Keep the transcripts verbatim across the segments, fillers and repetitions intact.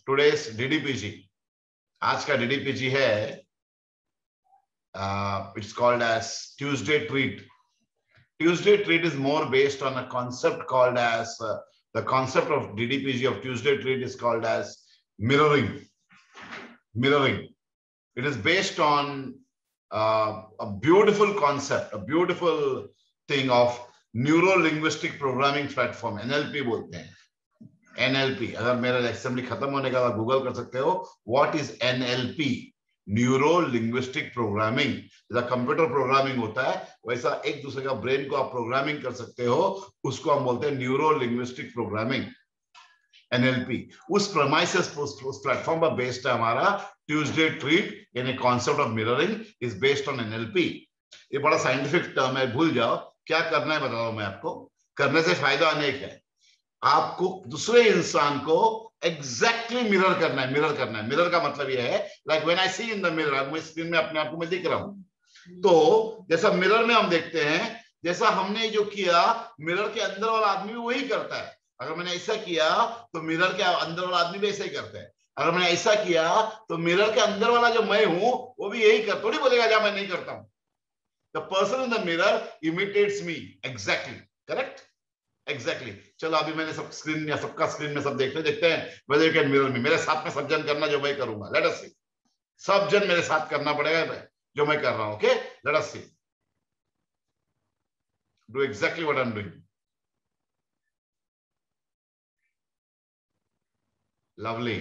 Today's डीडीपीजी, आज का DDPG है, it's called as Tuesday treat. Tuesday treat is more based on a concept called as uh, the concept of D D P G of Tuesday treat is called as mirroring. Mirroring. It is based on uh, a beautiful concept, a beautiful thing of neuro-linguistic programming platform. N L P बोलते हैं. N L P. अगर मेरा assembly खत्म होने का बाद Google कर सकते हो. What is N L P? Neuro linguistic programming. जैसा कंप्यूटर प्रोग्रामिंग होता है वैसा एक दूसरे का ब्रेन को आप प्रोग्रामिंग कर सकते हो, उसको हम बोलते हैं न्यूरो लिंग्विस्टिक प्रोग्रामिंग, एनएलपी. उस प्रेमाइसेस उस प्लेटफॉर्म पर बेस्ड है हमारा ट्यूसडे ट्रीट, यानी concept of mirroring is based on NLP. ये बड़ा साइंटिफिक टर्म है, भूल जाओ. क्या करना है बता रहा हूं मैं आपको. करने से फायदा अनेक है. आपको दूसरे इंसान को एग्जैक्टली exactly मिरर करना है. मिरर करना है. मिरर का मतलब यह है like when I see in the mirror, मैं स्क्रीन में अपने आप को मैं दिख रहा हूं, तो जैसा मिरर में हम देखते हैं, जैसा हमने जो किया मिरर के अंदर वाला आदमी भी वही करता है. अगर मैंने ऐसा किया तो मिरर के अंदर वाला आदमी भी ऐसा ही करता है. अगर मैंने ऐसा किया तो मिरर के अंदर वाला जो मैं हूं वो भी यही कर, थोड़ी बोलेगा जहां मैं नहीं करता हूं. The person in the mirror imitates me exactly. Correct, exactly exactly. चलो अभी मैंने सब स्क्रीन या सबका स्क्रीन में सब देखते देखते हैं whether you can mirror me. मेरे साथ में सब जन करना जो मैं करूंगा. Let us see. सब जन मेरे साथ करना पड़ेगा जो मैं कर रहा हूं. Okay, let us see. Do exactly what I am doing. Lovely.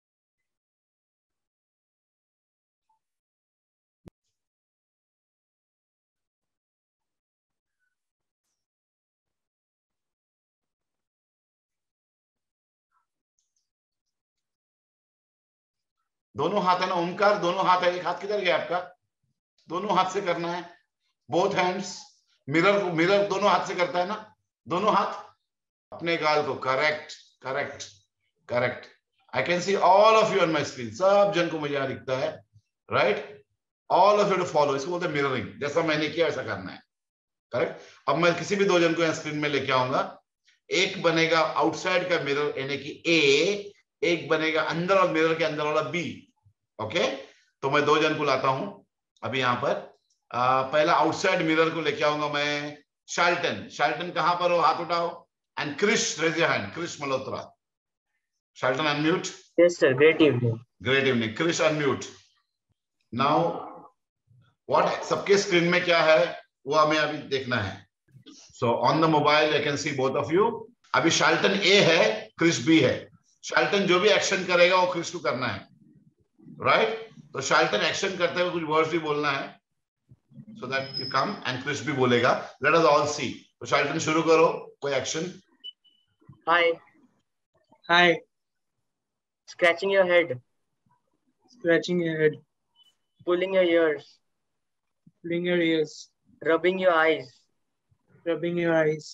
दोनों हाथ है ना ओमकार, दोनों हाथ है. एक हाथ किधर गया आपका. दोनों हाथ से करना है. Both hands. मिरर को मिरर दोनों हाथ से करता है ना, दोनों हाथ अपने गाल को. Correct correct correct. I can see all of you on my screen. सब जन को मुझे यहां दिखता है. Right, all of you to follow. इसको बोलते हैं मिररिंग. जैसा मैंने किया वैसा करना है. करेक्ट. अब मैं किसी भी दो जन को यहां स्क्रीन में लेके आऊंगा. एक बनेगा आउटसाइड का मिरर यानी कि ए, एक बनेगा अंदर और मिरर के अंदर वाला बी. Okay okay? तो मैं दो जन को लाता हूं अभी यहां पर. आ, पहला आउटसाइड मिरर को लेके आऊंगा मैं. शाल्टन. शाल्टन कहां पर हो, हाथ उठाओ. And Krish, raise your hand. Krish Malhotra. Shalton unmute. Yes sir. Great evening. Great evening. Krish unmute. Now what सबके स्क्रीन में क्या है वो हमें अभी देखना है. So on the mobile I can see both of you. अभी शाल्टन ए है, क्रिश बी है. शाल्टन जो भी एक्शन करेगा वो क्रिश को करना है. Right right? तो शाल्टन एक्शन करते हुए कुछ वर्ड्स भी बोलना है, so that you come and Krish भी बोलेगा. Let us all see. तो शाल्टन शुरू करो कोई action. Hi. Hi. Scratching your head. Scratching your head. Pulling your ears. Pulling your ears. Rubbing your eyes. Rubbing your eyes.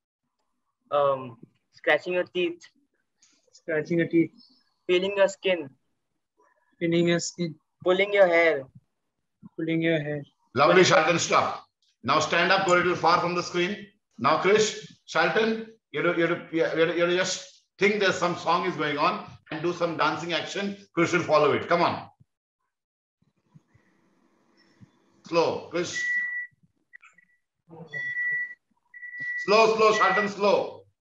Um, scratching your teeth. Scratching your teeth. Feeling your skin. Feeling your skin. Pulling your hair. Pulling your hair. Lovely, Shalton. Stop. Now stand up, go a little far from the screen. Now, Krish, Shalton, you have to, you have to, you have to, you have to just think there's some song is going on and do some dancing action. Krish will follow it. Come on. Slow, Krish. Slow, slow, Shalton, slow.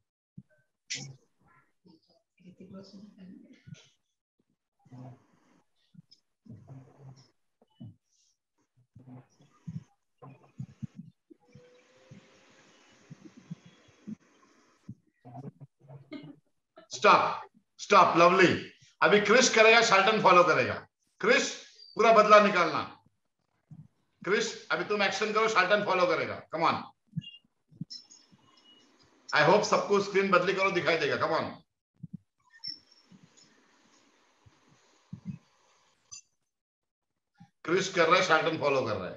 Stop stop. Lovely. अभी क्रिश करेगा, शाल्टन follow करेगा. क्रिश पूरा बदला निकालना. क्रिश अभी तुम action करो, Shalton follow करेगा. Come on. आई होप सबको स्क्रीन बदली करो दिखाई देगा. Come on. क्रिश कर रहा है, शाल्टन फॉलो कर रहा है.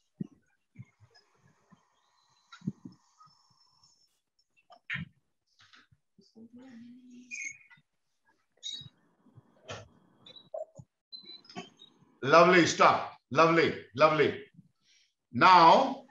Lovely, stop. Lovely, lovely. Now,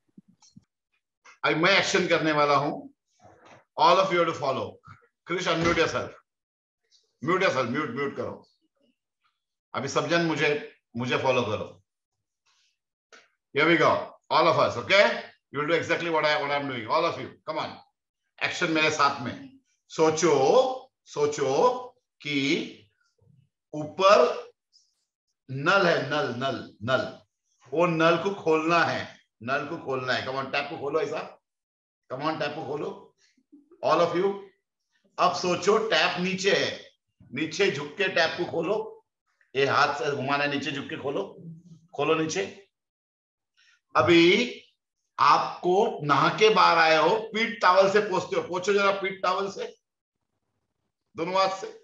I मैं एक्शन करने वाला हूं. All of you have to follow. Krish, unmute yourself. Mute yourself, mute mute करो। अभी सब जन मुझे मुझे फॉलो करो। Here we go, all of us, okay? You will do exactly what I what I'm doing. All of you, come on. Action मेरे साथ में। सोचो सोचो कि ऊपर नल है, नल नल नल, वो नल को खोलना है, नल को खोलना है। कम ऑन, टैप को खोलो ऐसा, कम ऑन टैप को खोलो, ऑल ऑफ यू। अब सोचो टैप नीचे है, नीचे झुक के टैप को खोलो, ये हाथ से घुमाना है, नीचे झुक के खोलो, खोलो नीचे। अभी आपको नहा के बाहर आए हो, पीठ टॉवल से पोंछते हो, पोंछो जरा पीठ टॉवल से, दोनों हाथ से।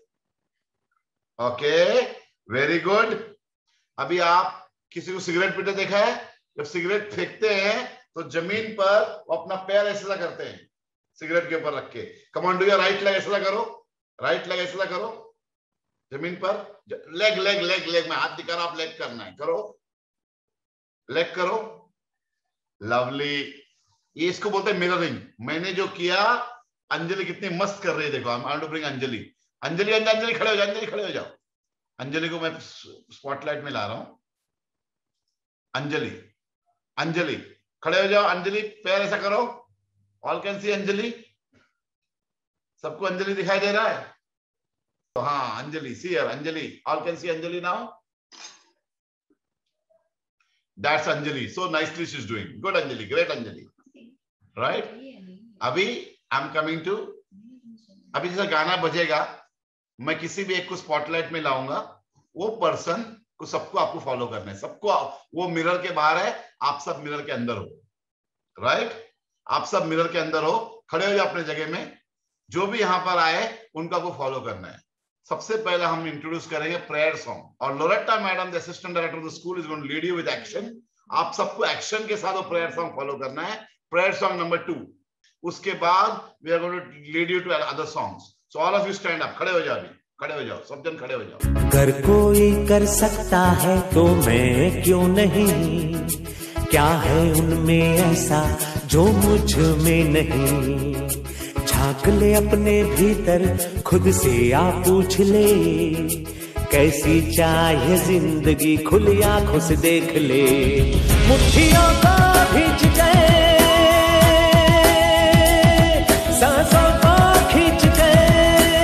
Okay, very good. अभी आप किसी को सिगरेट पीते देखा है? जब सिगरेट फेंकते हैं तो जमीन पर वो अपना पैर ऐसा करते हैं, सिगरेट के ऊपर रख के। Come on, do your right leg, ऐसा करो, राइट लेग ऐसा करो जमीन पर। लेग लेग लेग लेग मैं हाथ दिखा रहा, आप लेग करना है, करो, लेग करो। लवली, ये इसको बोलते हैं मिररिंग। मैंने जो किया, अंजलि कितनी मस्त कर रही है, देखो। I want to bring Anjali. Anjali Anjali खड़े हो जाओ, अंजलि खड़े हो जाओ। अंजलि को मैं स्पॉटलाइट में ला रहा हूं। अंजलि अंजलि खड़े हो जाओ। अंजलि पैर ऐसा करो, ऑल कैन सी अंजलि। सबको अंजलि दिखाई दे रहा है? तो हाँ, Anjali, see here Anjali, all can see Anjali now. That's Anjali. So nicely she's doing. Good Anjali, great Anjali. Right? अभी I'm coming to, अभी जैसा गाना बजेगा, मैं किसी भी एक को स्पॉटलाइट में लाऊंगा, वो पर्सन को सबको आपको फॉलो करना है। सबको, वो मिरर के बाहर है, आप सब मिरर के अंदर हो। राइट? आप सब मिरर के अंदर हो, खड़े हो जाओ अपने जगह में। जो भी यहां पर आए उनका को फॉलो करना है। सबसे पहले हम इंट्रोड्यूस करेंगे प्रेयर सॉन्ग, और Loretta madam the assistant director of the school is going to lead you with action. आप सबको एक्शन के साथ वो प्रेयर सॉन्ग फॉलो करना है। प्रेयर सॉन्ग नंबर टू, उसके बाद we are going to lead you to other songs. So all of you stand up, खड़े हो जाओ, अभी खड़े हो जाओ, सब जन खड़े हो जाओ। अगर कोई कर सकता है तो मैं क्यों नहीं, क्या है उनमें ऐसा जो मुझ में नहीं। झांक ले अपने भीतर, खुद से आ पूछ ले, कैसी चाहे जिंदगी, खुली आंखों से देख ले। मुट्ठियों को भींच गए, सांसों को खींच गए,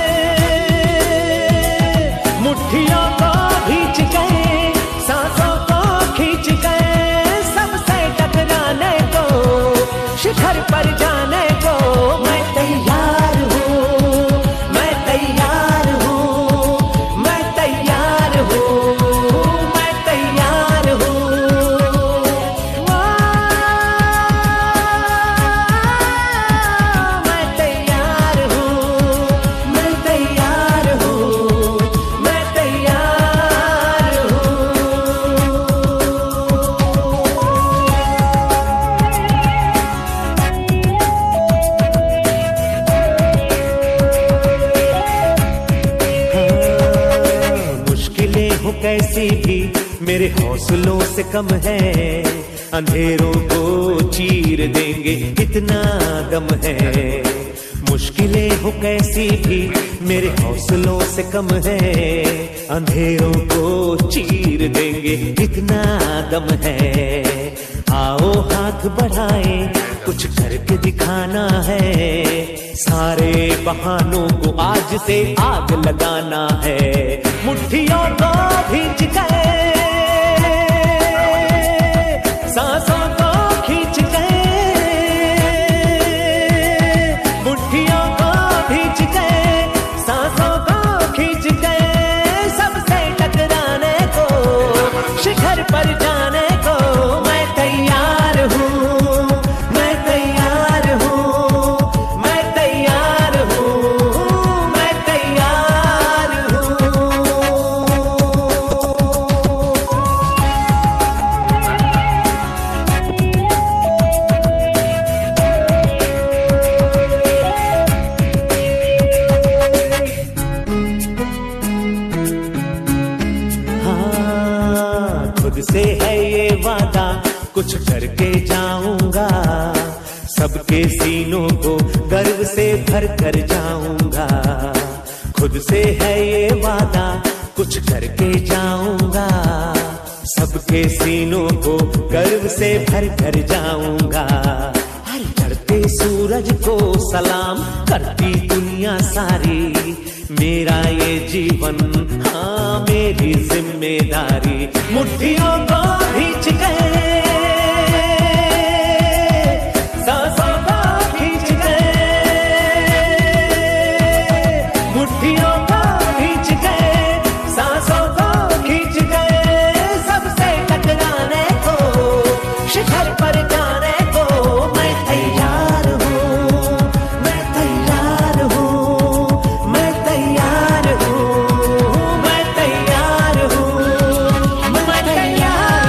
मुट्ठियों को भींच गए, सांसों को खींच गए। सबसे टकराने को, शिखर पर जाने को मैं तैयार हूँ, मैं तैयार हूँ, मैं तैयार हूँ, मैं तैयार हूँ। मैं तैयार हूँ, मैं तैयार हूँ, मैं तैयार हूँ। मुश्किलें हो कैसी भी मेरे हौसलों से कम है, अंधेरों को चीर देंगे इतना दम है। मुश्किलें हो कैसी भी मेरे हौसलों से कम है, अंधेरों को चीर देंगे इतना दम है। आओ हाथ बढ़ाए, कुछ करके दिखाना है, सारे बहानों को आज से आग लगाना है। मुट्ठियों को भींच गए, सांसों को खींच गए, मुट्ठियों को भींच गए, सांसों को खींच गए। सबसे टकराने को, शिखर पर जाने को मैं तैयार हूँ, मैं तैयार हूँ, मैं तैयार हूँ, मैं तैयार हूँ। हाँ, खुद से है ये वादा, कुछ करके जाऊंगा, सबके सीनों को गर्व से भर कर जाऊंगा। खुद खुद से है ये वादा, कुछ करके जाऊंगा, सबके सीनों को गर्व से भर कर जाऊंगा। हर चढ़ते सूरज को सलाम करती दुनिया सारी, मेरा ये जीवन हाँ मेरी जिम्मेदारी। मुट्ठियों को खींच गए, सांसों को खींच गए, मुट्ठियों को खींच गए, सांसों को खींच गए, सबसे टकराने को, शिखर पर जाने को मैं तैयार हूँ, मैं तैयार हूँ, मैं तैयार हूँ, मैं तैयार हूँ, मैं तैयार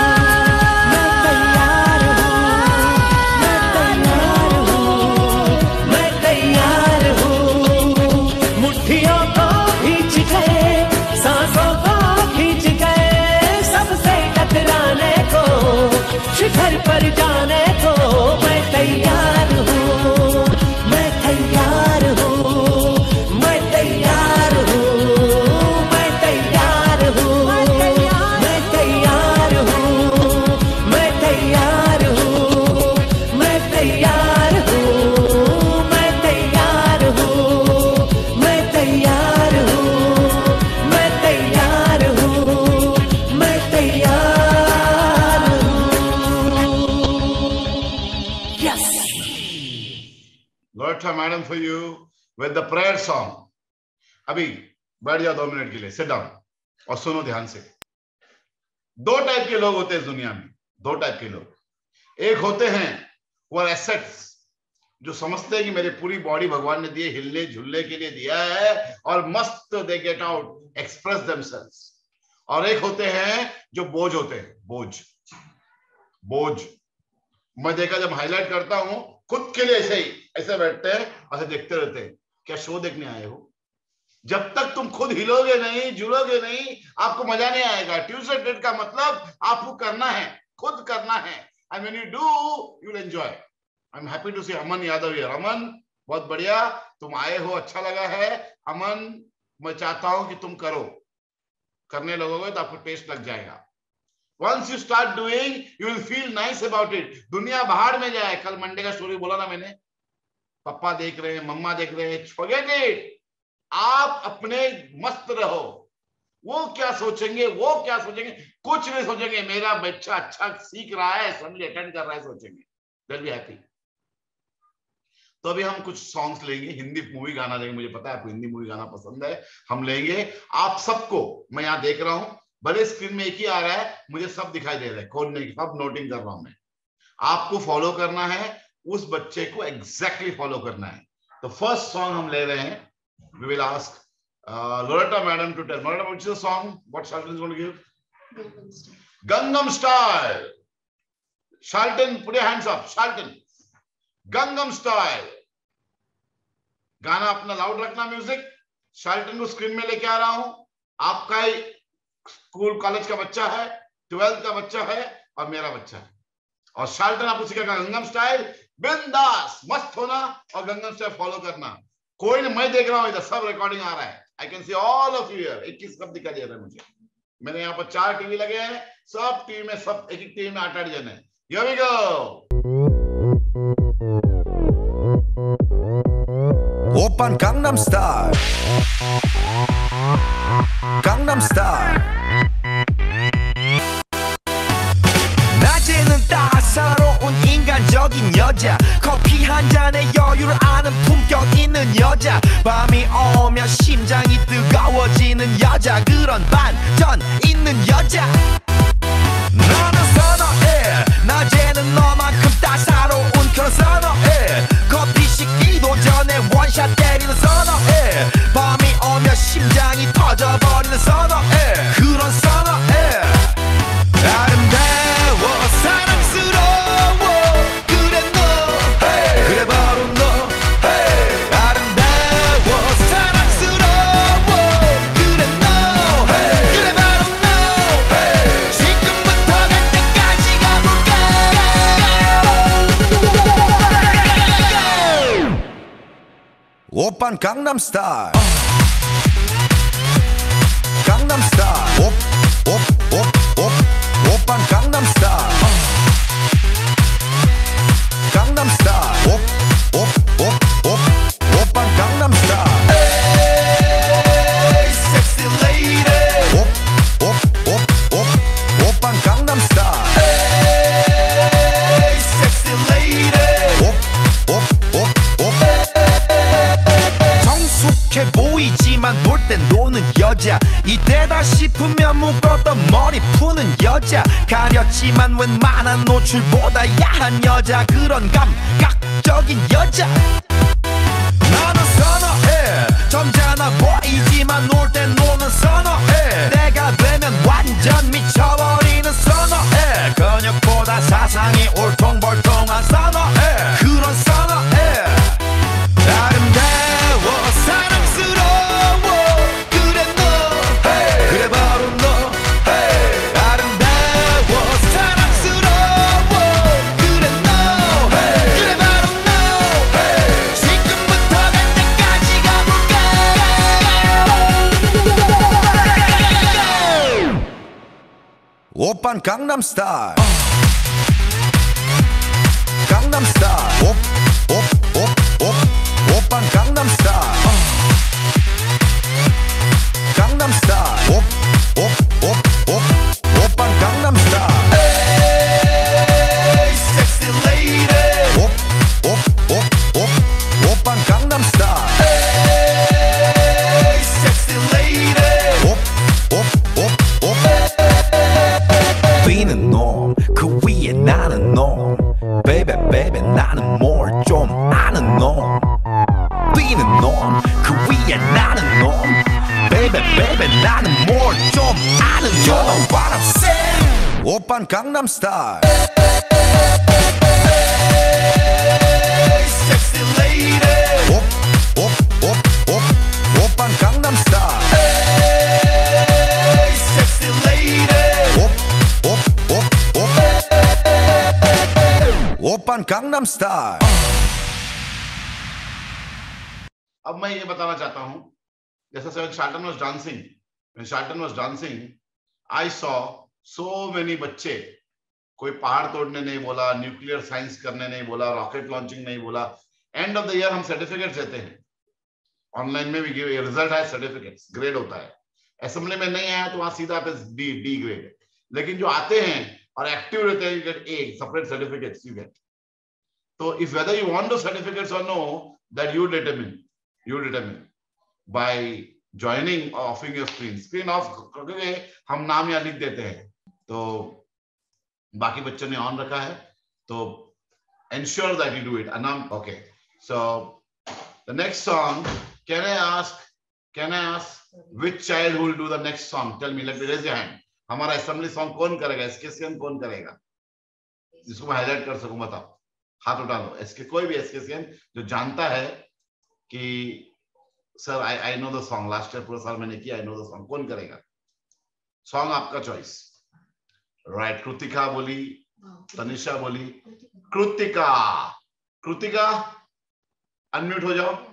हूँ, मैं तैयार हूँ। मुट्ठियों को खींच गए, सांसों को खींच गए, सबसे टकराने को, शिखर पर जाने को मैं तैयार हूँ, मैं तैयार हूँ, मैं तैयार हूँ, मैं तैयार हूँ, मैं तैयार हूँ, मैं तैयार हूँ, मैं तैयार हूँ, मैं तैयार हूँ, मैं तैयार हूँ, मैं तैयार हूँ, मैं तैयार हूँ। Yes. Loretta madam for you with the prayer song. अभी बैठ जाओ दो मिनट के लिए, सिट डाउन और सुनो ध्यान से। दो टाइप के लोग होते हैं दुनिया में, दो टाइप के लोग। एक होते हैं वो एसेट्स, जो समझते हैं कि मेरी पूरी बॉडी भगवान ने दी है, हिलने झुलने के लिए दिया है और मस्त they get out express themselves. और एक होते हैं जो बोझ होते हैं, बोझ बोझ मैं देखा जब हाईलाइट करता हूं खुद के लिए, ऐसे ही ऐसे बैठते हैं, ऐसे देखते रहते हैं, क्या शो देखने आए हो? जब तक तुम खुद हिलोगे नहीं, जुड़ोगे नहीं, आपको मजा नहीं आएगा। ट्यूसडे ट्रेड का मतलब आपको करना है, खुद करना है, and when you do you will enjoy. I am happy to see Aman Yadav here. Aman बहुत बढ़िया, तुम आए हो, अच्छा लगा है। अमन मैं चाहता हूं कि तुम करो, करने लगोगे तो आपको टेस्ट लग जाएगा। Once you start doing, you will feel nice about it. दुनिया बाहर में जाए, कल मंडे का स्टोरी बोला ना मैंने, पापा देख रहे हैं, मम्मा देख रहे हैं, forget it. आप अपने मस्त रहो, वो क्या सोचेंगे, वो क्या सोचेंगे, कुछ नहीं सोचेंगे। मेरा बच्चा अच्छा सीख रहा है, असेंबली अटेंड कर रहा है, सोचेंगे। They'll be happy. तो अभी हम कुछ सॉन्ग्स लेंगे, हिंदी मूवी गाना लेंगे। मुझे पता है आपको हिंदी मूवी गाना पसंद है, हम लेंगे। आप सबको मैं यहाँ देख रहा हूं, बड़े स्क्रीन में एक ही आ रहा है, मुझे सब दिखाई दे रहा है, कौन नहीं, सब नोटिंग कर रहा हूं मैं। आपको फॉलो करना है, उस बच्चे को एग्जैक्टली फॉलो करना है। तो फर्स्ट सॉन्ग हम ले रहे हैं, we will ask Loretta madam to tell. Madam, what is the song, what Shalton is going to give? Gangnam style. Shalton, put your hands up. Shalton, Gangnam style. गाना अपना loud रखना, music. शाल्टन को screen में लेके आ रहा हूं। आपका ही school college का बच्चा है, ट्वेल्थ का बच्चा है और मेरा बच्चा है। और शाल्टन आपको सिखाएगा गंगम स्टाइल। बिंदास मस्त होना और गंगम स्टाइल फॉलो करना। कोई नहीं, मैं देख रहा हूं, इधर सब रिकॉर्डिंग आ रहा है। I can see all of you here. इक्कीस सब दिखाई दे रहा है मुझे। मैंने यहाँ पर चार टीवी लगे हैं, सब टीवी में, सब एक एक टीवी में आठ आठ जन है। Here we go. 오빤 강남스타일 강남스타일 낮에는 따사로운 인간적인 여자 커피 한 잔에 여유를 아는 품격 있는 여자 밤이 오면 심장이 뜨거워지는 여자 그런 반전 있는 여자 너는 선호해 낮에는 너만큼 따사로운 그런 선호해 커피 식기도 전에 원샷 때리는 선호해 밤이 오면 심장이 터져버리는 선호해 그런 선호해 아름다워 사랑스러워 그래 너 hey. 그래 바로 너 hey. 아름다워 사랑스러워 그래 너 hey. 그래 바로 너 hey. 지금부터 갈 때까지 가볼까 오빤 강남스타일 여자 이때다 싶으면 묶었던 머리 푸는 여자 가렸지만 웬만한 노출보다 야한 여자 그런 감각적인 여자 나는 선어해 점잖아 보이지만 놀 땐 노는 선어해 내가 되면 완전 미쳐버리는 선어해 근육보다 사상이 울퉁불퉁한 선어해 그런 선어해 아름다워 사랑스러워 그래 너 hey. 그래 바로 너 hey. 아름다워 사랑스러워 그래 너 hey. 그래 바로 너 hey. 지금부터 갈 때까지 가볼까 오빤 강남스타일 강남스타일 옵옵옵옵 오빤 강남스타일 강남스타일 옵옵옵옵 오빤 강남스타일 에이 섹시 레이디 옵옵옵옵 오빤 강남스타일 에이 섹시 레이디 옵옵옵옵 뛰는 놈 그 위에 나는 놈 Baby baby 나는 뭘 좀 아는 놈 뛰는 놈 그 위에 나는 놈 Baby baby 나는 뭘 좀 아는 놈 You know what I'm saying 오빤 강남스타일 Hey sexy lady 옵옵옵옵 오빤 강남스타일 Hey sexy lady 옵옵옵옵 오빤 강남스타일 अब मैं ये बताना चाहता हूं जैसा when Shelton was dancing when Shelton was dancing I saw so many बच्चे कोई पहाड़ तोड़ने नहीं बोला न्यूक्लियर साइंस करने नहीं बोला रॉकेट लॉन्चिंग नहीं बोला एंड ऑफ द ईयर हम सर्टिफिकेट देते हैं ऑनलाइन में भी रिजल्ट है सर्टिफिकेट्स ग्रेड होता है असेंबली में नहीं आया तो वहां सीधा पे डी डी ग्रेड लेकिन जो आते हैं और एक्टिव रहते हैं you get a separate certificates you get तो if whether you want the certificates और no that you determine you determine by joining or offing your screen screen off करके हम नाम यहाँ लिख देते हैं तो बाकी बच्चों ने ऑन रखा है तो ensure that you do it anam okay so the next song can I ask can I ask which child who will do the next song tell me let me raise your hand हमारा assembly song कौन करेगा इसके CN कौन करेगा जिसको मैं highlight कर सकूं बताओ हाथ उठा लो इसके कोई भी इसके सीएन जो जानता है कि sir I I know the song last year पूरा साल मैंने किया आई नो द सॉन्ग कौन करेगा सॉन्ग आपका चॉइस राइट कृतिका बोली तनिषा बोली कृतिका कृतिका अनम्यूट हो जाओ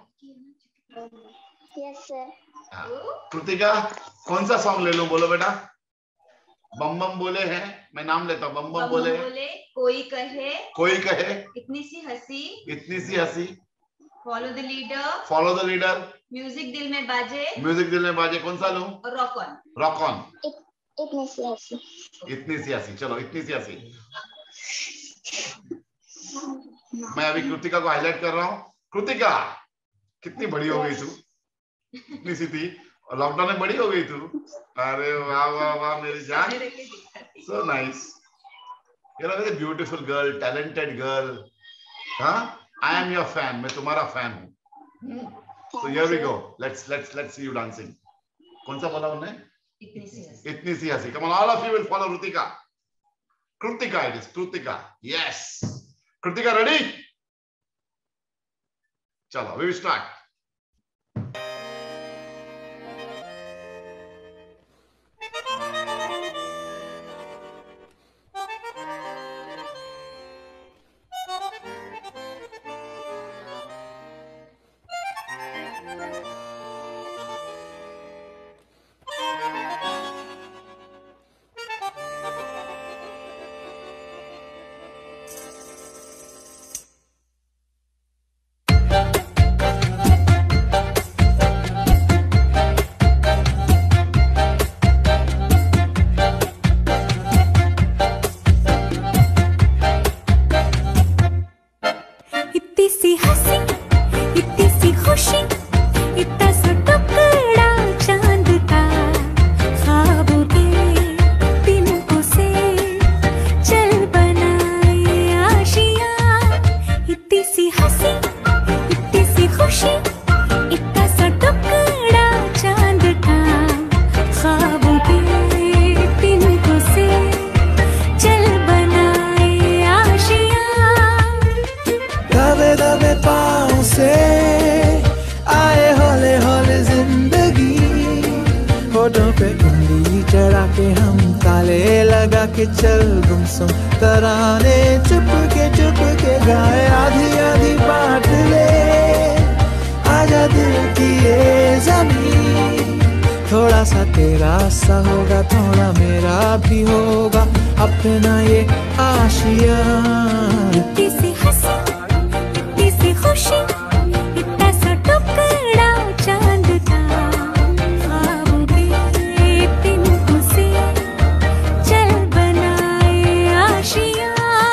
यस सर कृतिका कौन सा सॉन्ग ले लूं बोलो बेटा बम बम बोले हैं मैं नाम लेता हूं बम बम बोले, बोले कोई कहे कोई कहे इतनी सी हंसी इतनी सी हंसी follow the leader follow the leader music दिल में बाजे म्यूजिक दिल में बाजे कौन सा लूं और रॉक ऑन रॉक ऑन इतनी सी हंसी इतनी सी हंसी चलो इतनी सी हंसी मैं अभी कृतिका को हाईलाइट कर रहा हूं कृतिका कितनी बड़ी हो गई तू इतनी सी थी और लॉकडाउन में बड़ी हो गई तू अरे वाह वाह वाह मेरी जान so nice you are a very beautiful girl talented girl हाँ I am your fan. मैं तुम्हारा fan हूँ. So here we go. Let's let's let's see you dancing. कौन सा बोला उन्होंने? इतनी सी हंसी. इतनी सी हंसी. Come on, all of you will follow Kritika. Kritika it is. Kritika. Yes. Kritika ready? चलो, we will start. पे उंगली चढ़ा के हम ताले लगा के चल गुमसुम तराने चुप के चुप के गाए आधी आधी बांट ले आजा दिल की ये ज़मीन थोड़ा सा तेरा सा होगा थोड़ा मेरा भी होगा अपना ये आशिया इतनी सी हंसी इतनी सी खुशी इतना सा टुकड़ा चांद का ख्वाबों के तिनकों से चल बनाए आशिया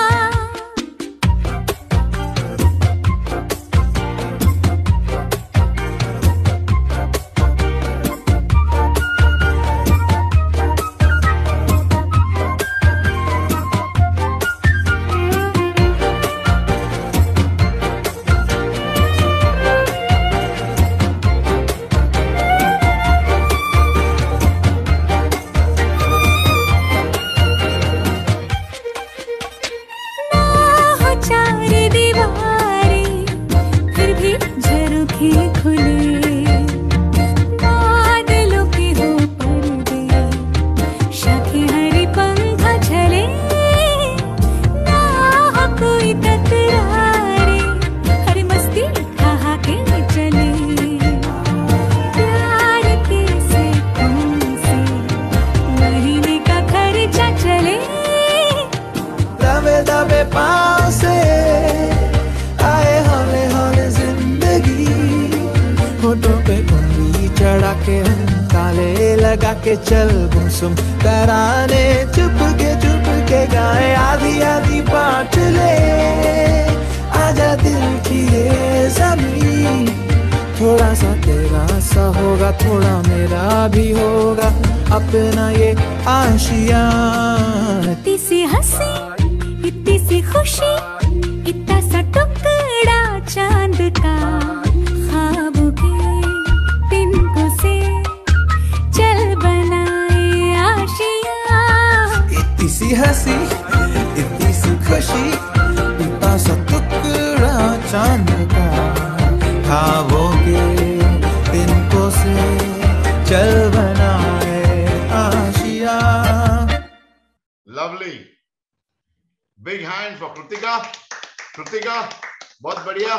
के चल गुमसुम तराने चुप के चुप के गाए आधी आधी बांट ले आजा दिल की ये ज़मीन थोड़ा सा तेरा सा होगा थोड़ा मेरा भी होगा अपना ये आशिया इतनी सी हंसी इतनी सी खुशी इतना सा टुकड़ा चांद का ख्वाबों के तिनकों से चल बनाए आशिया इतनी सी हंसी इतनी सी खुशी इतना सा टुकड़ा चांद का ख्वाबों के तिनकों से चल बनाए आशिया lovely big hand for Kritika Kritika बहुत बढ़िया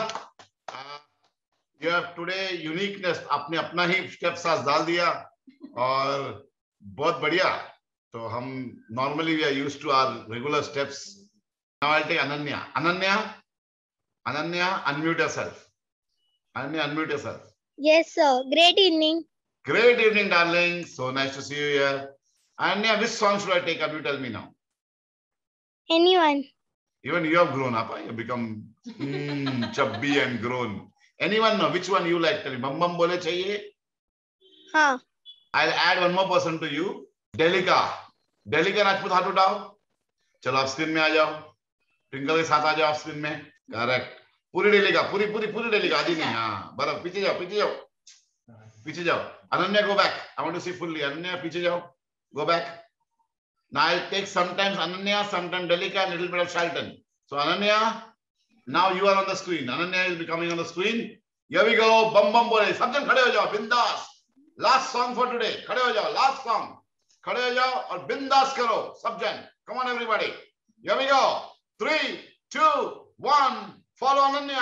यू हैव टुडे यूनिकनेस आपने अपना ही स्टेप साथ डाल दिया और बहुत बढ़िया तो हम normally we are used to our regular steps now I take Ananya Ananya Ananya unmute yourself Ananya unmute yourself Yes, sir. Great evening. Great evening, darling. So nice to see you here. Ananya, which song should I take up? You tell me now. Anyone? Even you have grown up. Huh? You become mm, chubby and grown. Anyone know which one you like? Tell me. Bam bam bole chahiye? हाँ. I'll add one more person to you. Delika. Delika Rajput हाथ उठाओ. चलो आप screen में आ जाओ. Twinkle के साथ आ जाओ आप स्क्रीन में. Correct. पूरी डेलिका पूरी पूरी पूरी डेलिका आदि नहीं हाँ बराबर पीछे जाओ पीछे जाओ पीछे जाओ Ananya go back I want to see fully Ananya पीछे जाओ go back now I'll take sometimes Ananya sometimes Delika and little bit of Shelton so Ananya now you are on the screen Ananya is becoming on the screen here we go bum bum bole सब जन खड़े हो जाओ बिंदास last song for today खड़े हो जाओ last song खड़े हो जाओ और बिंदास करो सब जन come on everybody here we go three two one follow Ananya.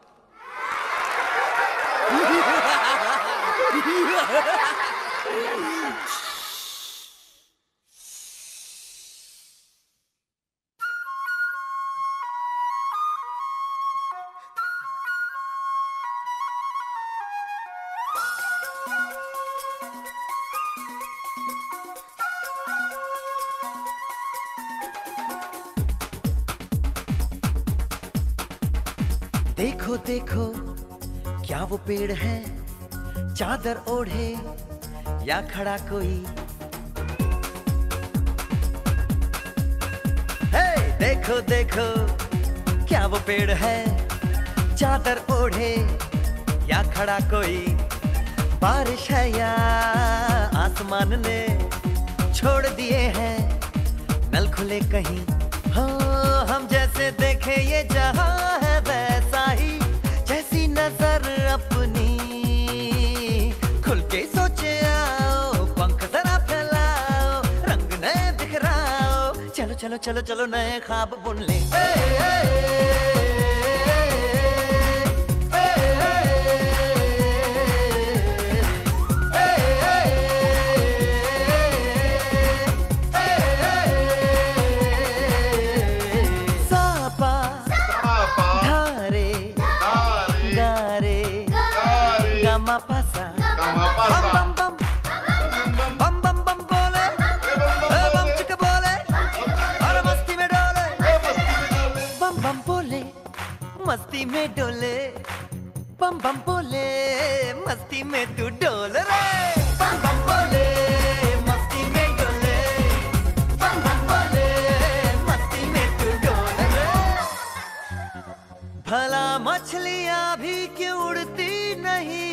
देखो देखो क्या वो पेड़ है चादर ओढ़े या खड़ा कोई हे देखो देखो क्या वो पेड़ है चादर ओढ़े या खड़ा कोई बारिश है या आसमान ने छोड़ दिए हैं नल खुले कहीं हाँ हम जैसे देखे ये जहां है वैसा ही जैसी नजर अपनी खुल के सोचे आओ पंख जरा चलो चलो नए ख्वाब बुन ले। सापा धारे गारे गामा पासा बम बम बम बम बम बोले बम चिक बोले और मस्ती में डोले बम बम बोले मस्ती में डोले बम बम बोले मस्ती में तू डोल रे बम बम बोले मस्ती में डोले बम बम बोले मस्ती में तू डोल रे। भला मछलियां भी क्यों उड़ती नहीं,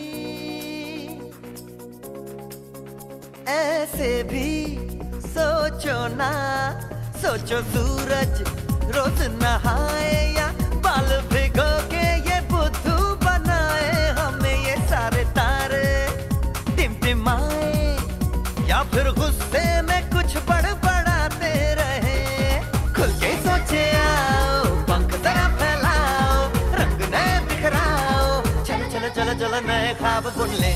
ऐसे भी सोचो ना, सोचो सूरज रोज नहाए या बाल भिगो के ये बुद्धू बनाए, हमें ये सारे तारे टिमटिमाए या फिर गुस्से में कुछ बड़बड़ाते रहे। खुल के सोचे आओ, पंख जरा फैलाओ, रंग नए बिखराओ, चलो चलो चलो चलो नए ख्वाब बुन ले।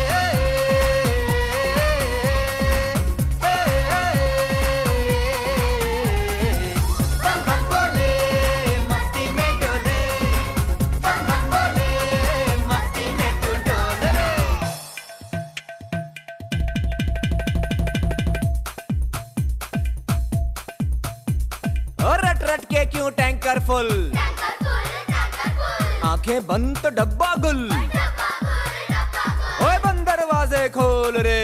रट रट के क्यों टैंकर फुल, आंखें बंद तो डब्बा गुल, ओए बंद दरवाजे खोल रे,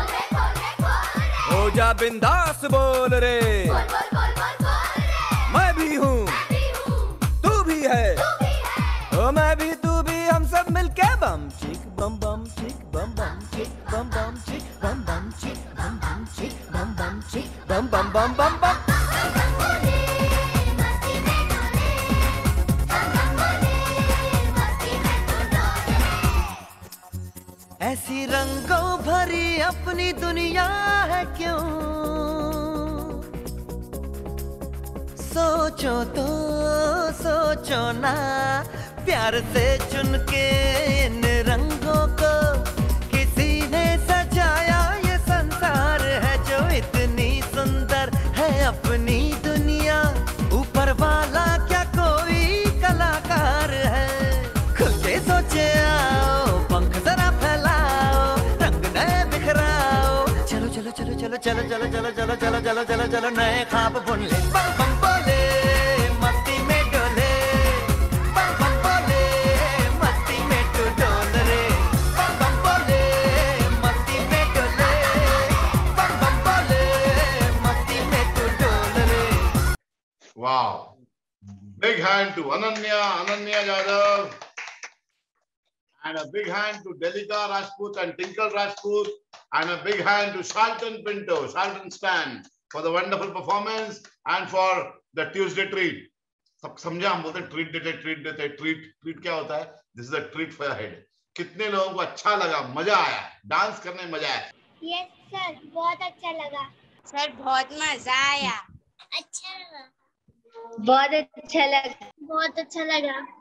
हो जा बिंदास बोल रे, मैं भी हूँ तू भी है, ओ मैं भी तू भी, हम सब मिलके बम चिक बम बम चिक बम बम चिक बम बम चिक बम बम चिक बम बम चिक बम बम चिक बम बम बम बम बम। ऐसी रंगों भरी अपनी दुनिया है क्यों, सोचो तो सोचो ना, प्यार से चुन के इन रंगों को किसी ने सजाया, ये संसार है जो इतनी सुंदर है अपनी दुनिया, ऊपर वाला क्या कोई कलाकार है। खुल के सोचे आओ, पंख जरा फैलाओ, रंग नए बिखराओ, चलो चलो चलो चलो चलो चलो चलो चलो चलो चलो चलो चलो नए ख्वाब बुन ले। बम बम बोले मस्ती में डोले, बम बम बोले मस्ती में तू डोल रे, बम बम बोले मस्ती में डोले, बम बम बोले मस्ती में तू डोल रे। Wow. Big hand to Ananya, Ananya Yadav. And a big hand to Delika Rajput and Tinkle Rajput. And a big hand to Shalton Pinto, Shalton Stan, for the wonderful performance and for the Tuesday treat. सब समझा, हम बोलते हैं treat देते treat देते treat treat क्या होता है? This is a treat for your head. कितने लोगों को अच्छा लगा, मजा आया, डांस करने में मजा आया? यस सर, बहुत अच्छा लगा सर, बहुत मजा आया। अच्छा लगा, बहुत अच्छा लगा, बहुत अच्छा लगा।